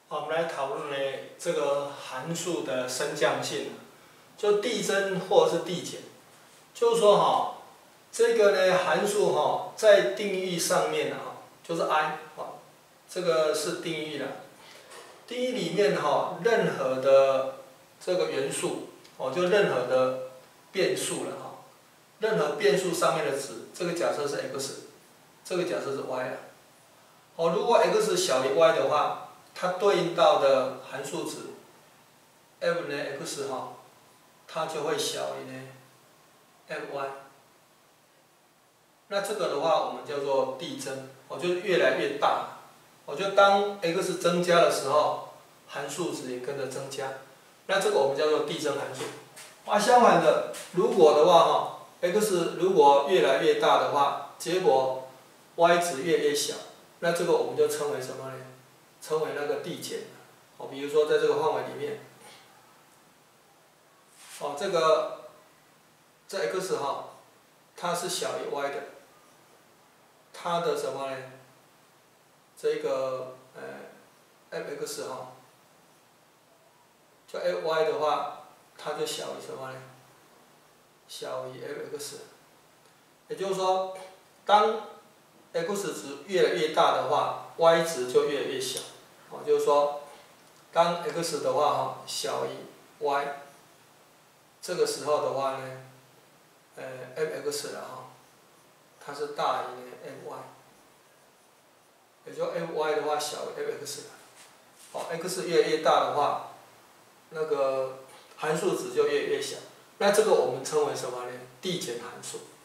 好，我们来讨论呢这个函数的升降性，就递增或者是递减，就是说哈，这个呢函数哈在定义上面啊，就是 i 啊，这个是定义的，定义里面哈任何的这个元素哦，就任何的变数了哈，任何变数上面的值，这个假设是 x， 这个假设是 y 了，哦，如果 x 小于 y 的话。它对应到的函数值 f 呢 x 哈，它就会小于呢 f_y。那这个的话，我们叫做递增，就是越来越大。就当 x 增加的时候，函数值也跟着增加。那这个我们叫做递增函数。相反的，如果的话哈 ，x 如果越来越大的话，结果 y 值越来越小，那这个我们就称为什么呢？称为那个递减，比如说在这个范围里面，这个在 x 哈，它是小于 y 的，它的什么呢？这个f(x) 哈，就 f_y 的话，它就小于什么呢？小于 f(x)， 也就是说，当 x 值越来越大的话 ，y 值就越来越小。就是说，当 x 的话哈小于 y， 这个时候的话呢，f(x) 了哈，它是大于呢 f_y， 也就 f_y 的话小于 f(x) 了。x 越来越大的话，那个函数值就越来越小。那这个我们称为什么呢？递减函数。